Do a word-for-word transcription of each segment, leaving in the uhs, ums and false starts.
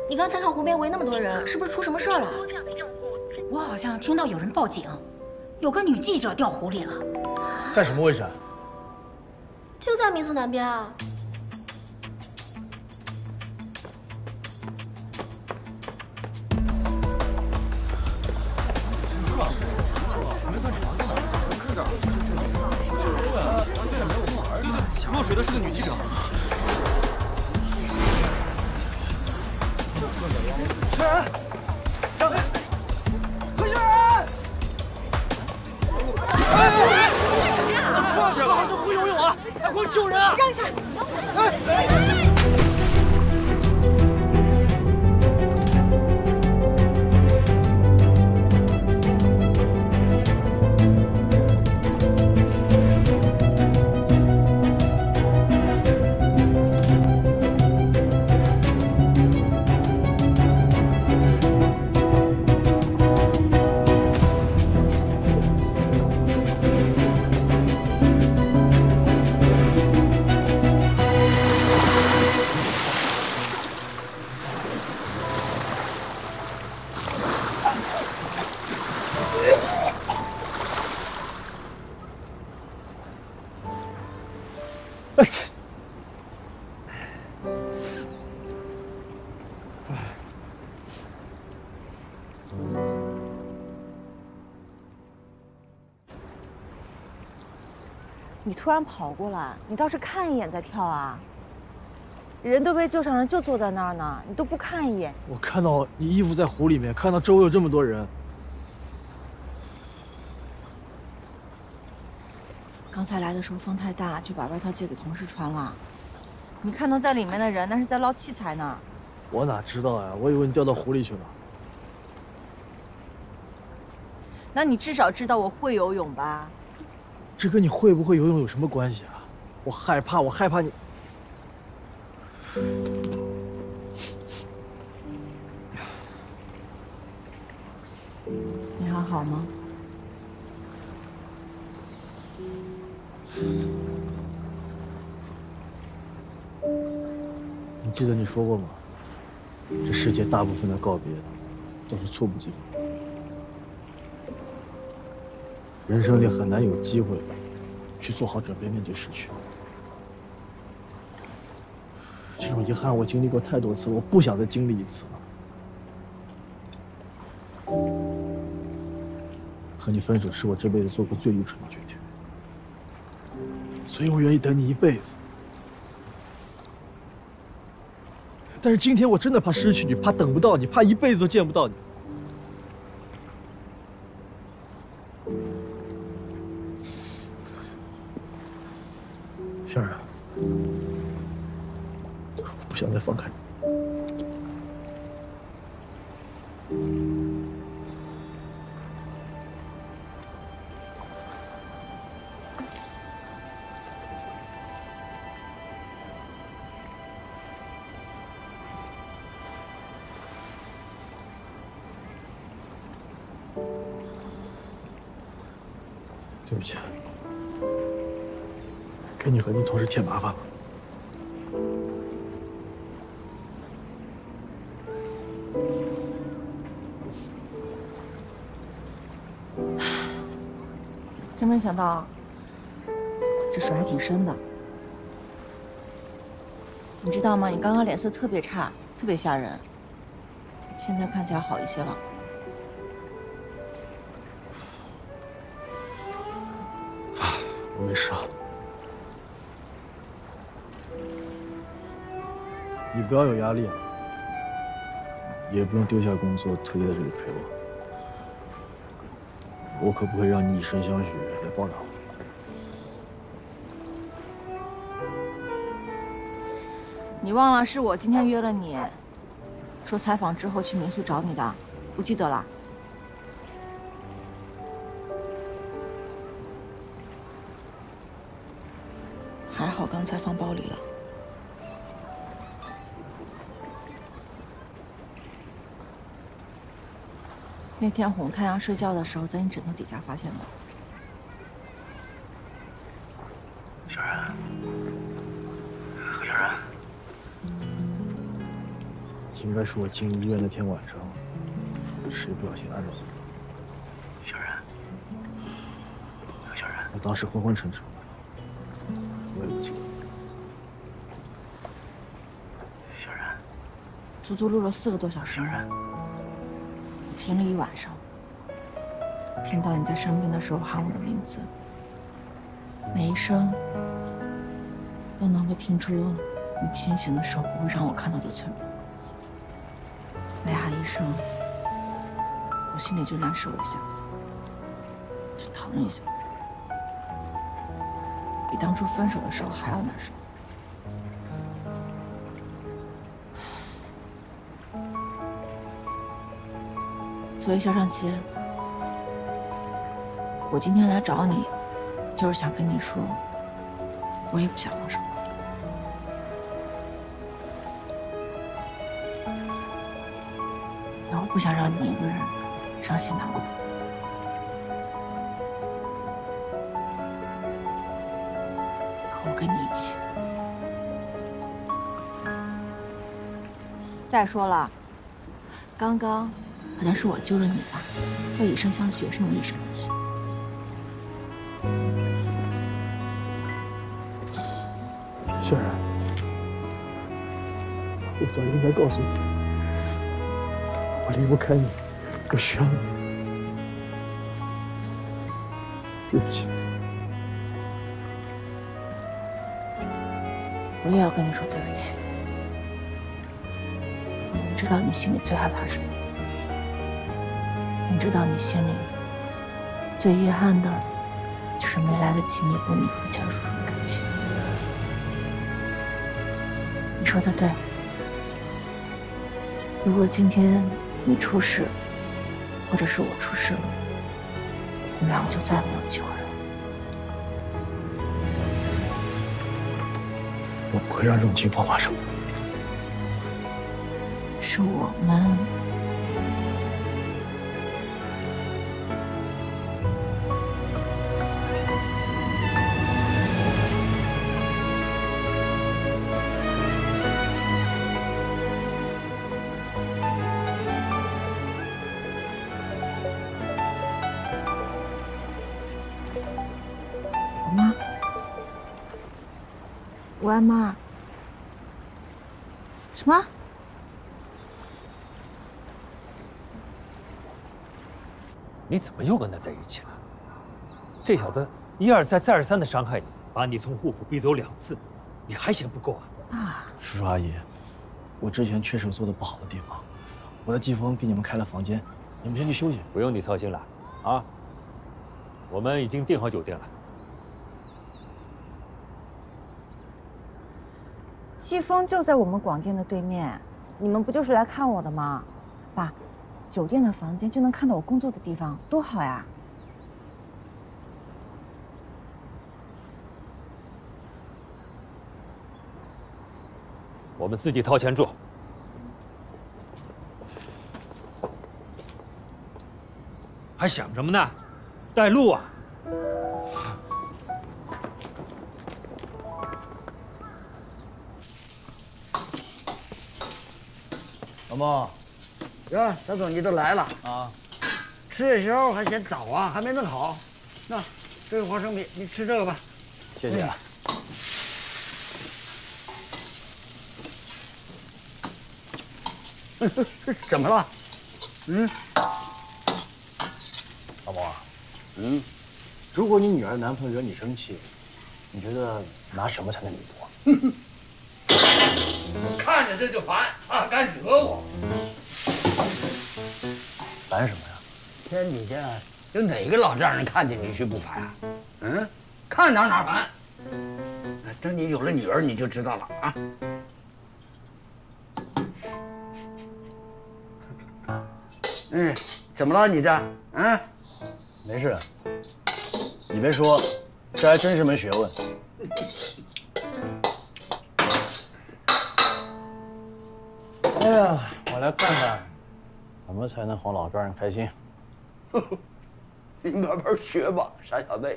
你刚才看湖边围那么多人，是不是出什么事儿了？ 我好像听到有人报警，有个女记者掉湖里了。 在什么位置啊？ 就在民宿南边啊。 落水的是个女记者。 轩然，让开！何轩然！哎哎哎！ 干什么呀？ 放下！老师不会游泳啊！快过去救人啊！ 让一下！ 哎哎！ 你突然跑过来，你倒是看一眼再跳啊！人都被救上来，就坐在那儿呢，你都不看一眼。 我看到你衣服在湖里面，看到周围有这么多人。 刚才来的时候风太大，就把外套借给同事穿了。你看到在里面的人，那是在捞器材呢。 我哪知道呀？我以为你掉到湖里去了。 那你至少知道我会游泳吧？ 这跟你会不会游泳有什么关系啊？我害怕，我害怕你。 你还好吗？ 你记得你说过吗？这世界大部分的告别都是猝不及防。 人生里很难有机会去做好准备面对失去。这种遗憾我经历过太多次，我不想再经历一次了。和你分手是我这辈子做过最愚蠢的决定，所以我愿意等你一辈子。但是今天我真的怕失去你，怕等不到你，怕一辈子都见不到你。 轩然，我不想再放开你。对不起。 给你和你同事添麻烦了。 真没想到，这水还挺深的。你知道吗？你刚刚脸色特别差，特别吓人。现在看起来好一些了。 我没事啊。 你不要有压力，也不用丢下工作特地在这里陪我。我可不会让你以身相许来报答我。 你忘了是我今天约了你，说采访之后去民宿找你的，不记得了？还好刚才放包里了。 那天哄太阳睡觉的时候，在你枕头底下发现的。 小然，何小然， 应该是我进医院那天晚上，谁不小心按到的。 小然，小然， 我当时昏昏沉沉，我也不记得。 小然， 足足录了四个多小时。 小然， 我听了一晚上，听到你在生病的时候喊我的名字，每一声都能够听出你清醒的时候不会让我看到的脆弱。每喊一声，我心里就难受一下，只疼一下，比当初分手的时候还要难受。所以肖尚奇，我今天来找你，就是想跟你说，我也不想放手。我不想让你一个人伤心难过。和我跟你一起。再说了，刚刚好像是我救了你吧？要以身相许也是你以身相许。 小然，我早应该告诉你。 我离不开你，我需要你。对不起， 我也要跟你说对不起。我知道你心里最害怕什么，你知道你心里最遗憾的，就是没来得及弥补你和钱叔叔的感情。你说的对，如果今天 你出事，或者是我出事了，我们两个就再也没有机会了。 我不会让这种情况发生。 是我们。吴安妈，什么？ 你怎么又跟他在一起了？这小子一而再、再而三的伤害你，把你从户府逼走两次，你还嫌不够啊？ 啊， 叔叔阿姨，我之前确实有做的不好的地方，我的季风给你们开了房间，你们先去休息。 不用你操心了，啊，我们已经订好酒店了。 季风就在我们广电的对面，你们不就是来看我的吗？爸，酒店的房间就能看到我工作的地方，多好呀！ 我们自己掏钱住，还想什么呢？带路啊！ 老孟，呀，大总你都来了啊！吃夜宵还嫌早啊，还没弄好。那这个花生米，你吃这个吧。 谢谢。 嗯、怎么了？嗯？ 老孟啊，嗯，如果你女儿男朋友惹你生气，你觉得拿什么才能弥补？ 看着这就烦啊，敢惹我！ 烦什么呀？ 天底下有哪个老丈人看见女婿不烦啊？嗯，看哪哪烦。等你有了女儿，你就知道了啊。嗯，怎么了你这？嗯， 没事。你别说，这还真是门学问。哎呀，我来看看，怎么才能哄老丈人开心？ 你慢慢学吧，傻小子。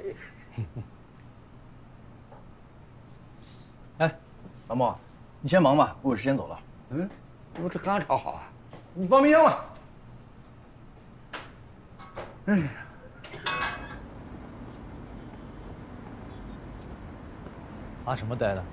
哎，老莫，你先忙吧，我有事先走了。 嗯， 不是刚炒好啊？ 你放冰箱了。 嗯。 发什么呆呢？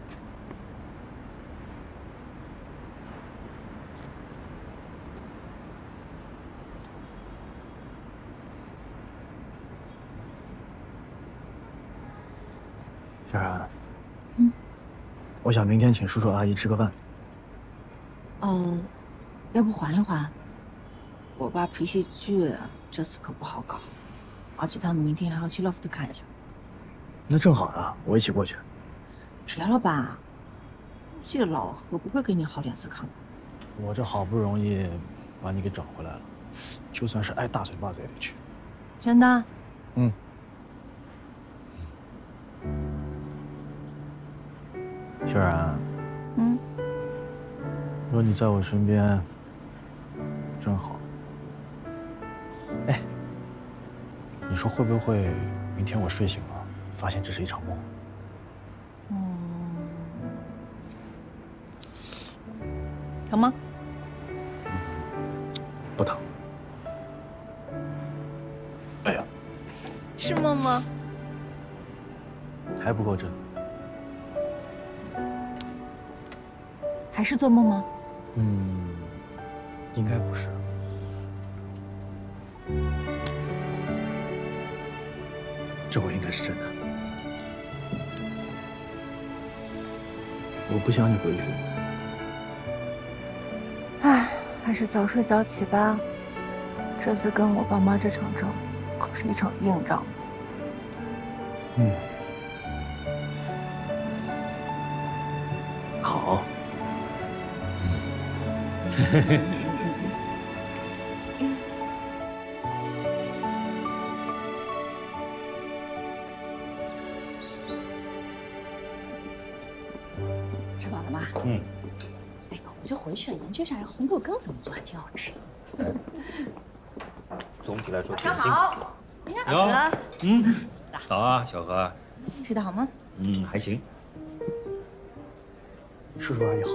小冉， 嗯， 我想明天请叔叔阿姨吃个饭。 嗯，要不缓一缓？我爸脾气倔，这次可不好搞，而且他们明天还要去 loft 看一下。 那正好啊，我一起过去。 别了吧，这个老何不会给你好脸色看的。 我这好不容易把你给找回来了，就算是挨大嘴巴子也得去。 真的？ 嗯。小冉， 嗯， 有你在我身边真好。哎，你说会不会明天我睡醒了，发现这是一场梦？ 疼吗？ 不疼。哎呀， 是梦吗？ 还不够真。 还是做梦吗？ 嗯，应该不是。这回应该是真的。我不想你回去。 唉，还是早睡早起吧。这次跟我爸妈这场仗，可是一场硬仗。 嗯，好。 吃饱了吗？ 嗯。 哎呀，我就回去研究一下这红豆羹怎么做，还挺好吃的。 哎，总体来说挺晚上好。 哎呀， 哟，嗯，早啊，小何。 睡得好吗？ 嗯，还行。 叔叔阿姨好。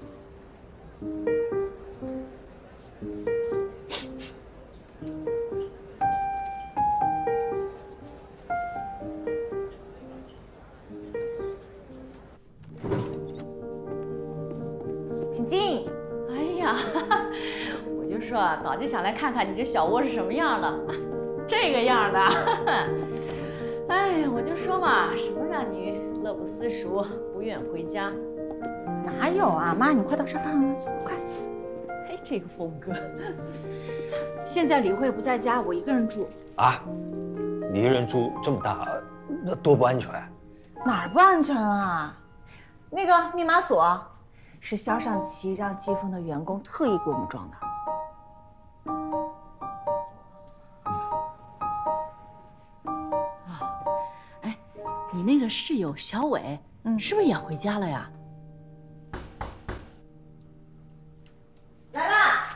请进。 哎呀，我就说早就想来看看你这小窝是什么样的，这个样的。哎呀，我就说嘛，什么让你乐不思蜀，不愿回家？ 哪有啊，妈，你快到沙发上来，快。 哎，这个风格。 现在李慧不在家，我一个人住。 啊，你一人住这么大，那多不安全。 哪儿不安全了？那个密码锁是肖尚奇让季风的员工特意给我们装的。 哎，你那个室友小伟，嗯，是不是也回家了呀？ 来啦！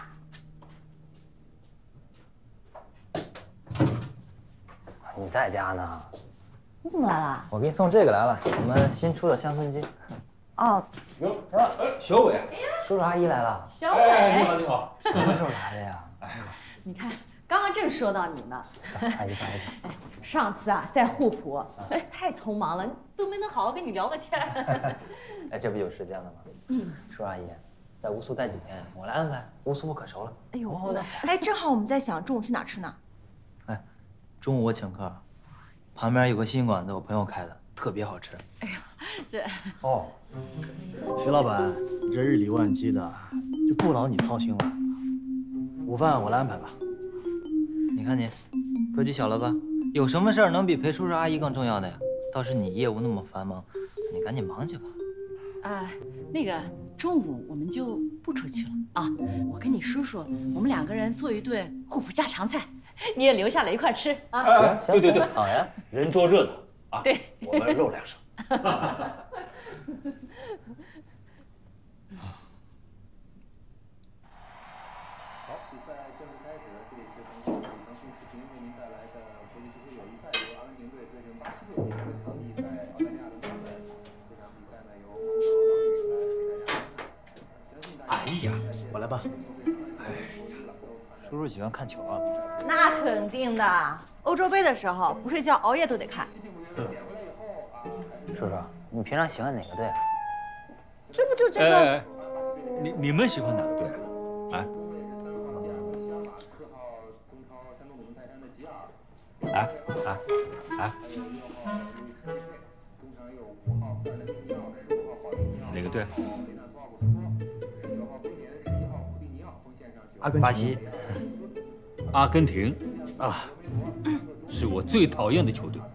你在家呢？ 你怎么来了？ 我给你送这个来了，我们新出的香氛机。 哦， 哟，哎，小伟， 叔叔阿姨来了。 小伟， 哎，你好，你好。 什么时候来的呀？ 哎， 你看，刚刚正说到你呢。 早，阿姨早，阿姨早。 上次啊，在滬浦，哎，太匆忙了，都没能好好跟你聊个天。 哎，这不有时间了吗？嗯。叔叔阿姨，在乌苏待几天，我来安排。乌苏不可熟了。 哎呦， 好的。 哎，正好我们在想中午去哪吃呢？ 哎，中午我请客，旁边有个新馆子，我朋友开的，特别好吃。 哎呀，这哦，徐老板，你这日理万机的，就不劳你操心了。午饭我来安排吧。 你看你，格局小了吧？有什么事儿能比陪叔叔阿姨更重要的呀？倒是你业务那么繁忙，你赶紧忙去吧。 啊，那个中午我们就不出去了啊！我跟你叔叔，我们两个人做一顿滬浦家常菜，你也留下来一块吃啊！ 行行， 对对对， 好呀。 人多热闹啊！ 对， 我们肉两手。 好，比赛正式开始，这里是从小李腾讯视频为您带来的国际足球友谊赛，由阿根廷队对阵巴西队，这个场地在澳大利亚的墨尔本。这场比赛呢，由孟涛、郎宇来给大家。相信大家。 哎哎呀， 我来吧。 叔叔喜欢看球啊？ 那肯定的，欧洲杯的时候不睡觉熬夜都得看。 对。 叔叔，你平常喜欢哪个队啊？ 这不就这个？ 哎哎，你你们喜欢哪个队啊？啊？啊啊啊！哪个队？ 阿根廷。 巴西。 阿根廷啊，是我最讨厌的球队。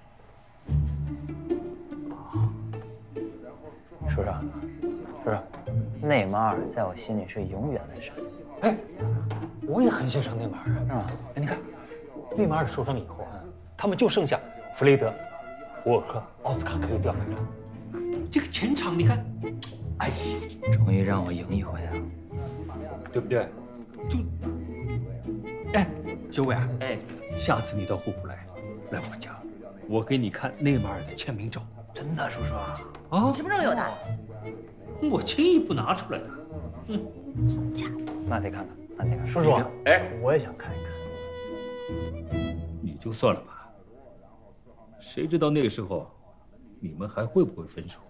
叔叔，叔叔，内马尔在我心里是永远的神。 哎，我也很欣赏内马尔啊。 哎，你看，内马尔受伤以后，他们就剩下弗雷德、博尔克、奥斯卡可以调配了。这个前场你看，哎呀， 终于让我赢一回啊， 对不对？就，哎，小伟啊， 哎， 下次你到户浦来，来我家，我给你看内马尔的签名照。 真的，叔叔啊？ 啊， 什么时候有的？ 我轻易不拿出来的。嗯， 假的。 那得看看，那得看。 叔叔， 哎， 我也想看一看。 你就算了吧，谁知道那个时候，你们还会不会分手？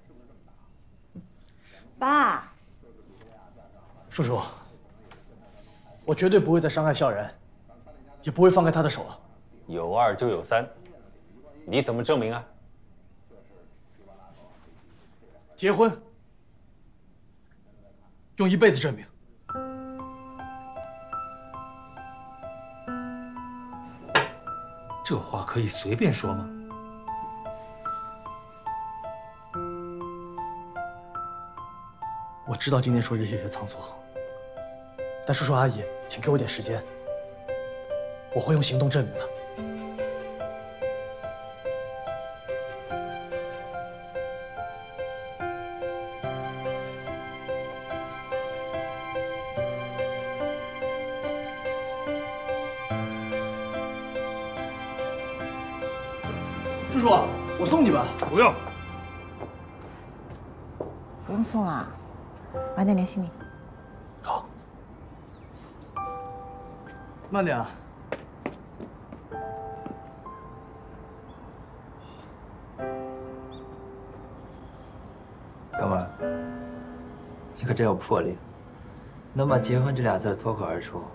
爸， 叔叔，我绝对不会再伤害校园，也不会放开他的手了。 有二就有三，你怎么证明啊？ 结婚，用一辈子证明。 这话可以随便说吗？ 我知道今天说这些有些仓促，但叔叔阿姨，请给我点时间，我会用行动证明的。叔叔，我送你吧。 不用。 不用送了，晚点联系你。 好。慢点啊。 哥们儿，你可真有魄力，能把“结婚”这俩字脱口而出。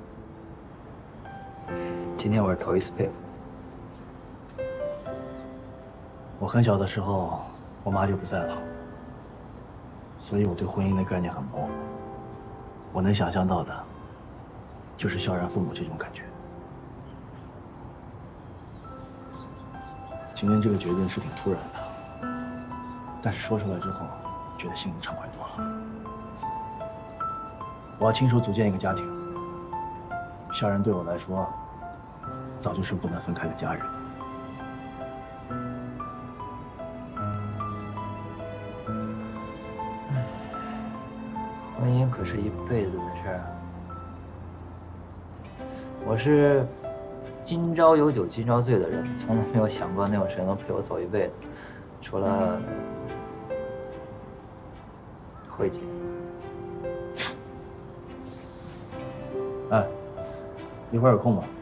今天我是头一次佩服。 我很小的时候，我妈就不在了，所以我对婚姻的概念很模糊。我能想象到的，就是孝然父母这种感觉。今天这个决定是挺突然的，但是说出来之后，觉得心里畅快多了。我要亲手组建一个家庭，孝然对我来说，早就是不能分开的家人。 婚姻可是一辈子的事儿。我是今朝有酒今朝醉的人，从来没有想过能有谁能陪我走一辈子，除了慧姐。 哎，一会儿有空吗？